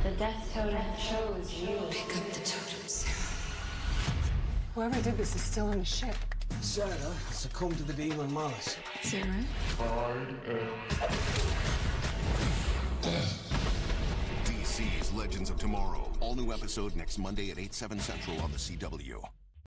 The death totem chose you. Pick up the totems. Whoever did this is still on the ship. Sarah succumbed to the demon malice. Sarah? DC's Legends of Tomorrow. All new episode next Monday at 8, 7 Central on the CW.